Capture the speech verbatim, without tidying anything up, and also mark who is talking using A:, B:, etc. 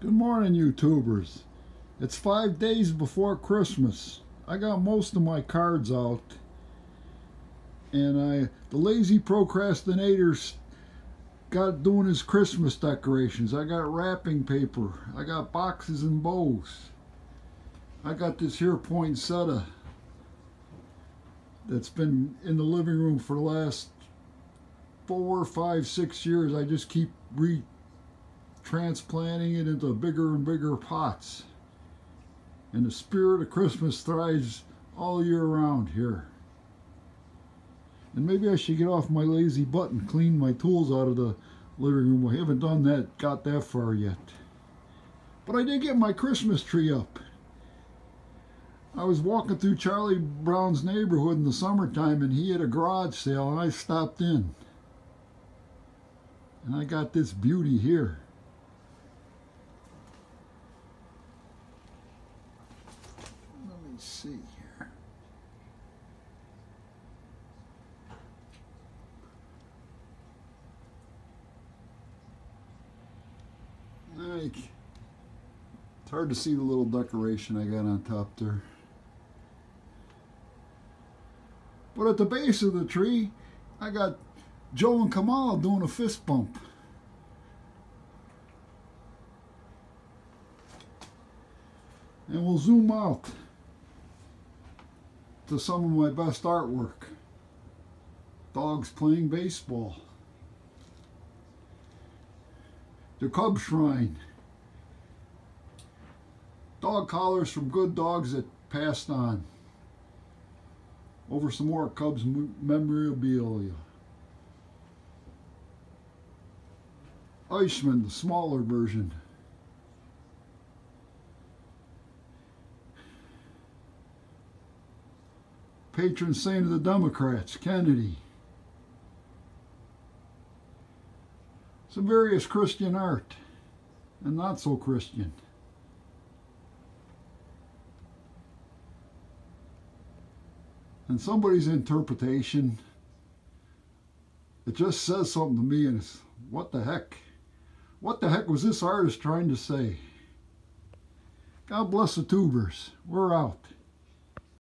A: Good morning, YouTubers. It's five days before Christmas. I got most of my cards out, and I the lazy procrastinators got doing his Christmas decorations. I got wrapping paper. I got boxes and bows. I got this here poinsettia that's been in the living room for the last four, five, six years. I just keep re transplanting it into bigger and bigger pots. And the spirit of Christmas thrives all year round here. And maybe I should get off my lazy butt and clean my tools out of the living room. I haven't done that, got that far yet. But I did get my Christmas tree up. I was walking through Charlie Brown's neighborhood in the summertime, and he had a garage sale, and I stopped in. And I got this beauty here. Let me see here. Like, it's hard to see the little decoration I got on top there. But at the base of the tree, I got Joe and Kamal doing a fist bump. And we'll zoom out to some of my best artwork. Dogs playing baseball. The Cub Shrine. Dog collars from good dogs that passed on. Over some more Cubs memorabilia. Eichmann, the smaller version. Patron saint of the Democrats, Kennedy. Some various Christian art and not so Christian. And somebody's interpretation, it just says something to me, and it's, what the heck? What the heck was this artist trying to say? God bless the tubers. We're out.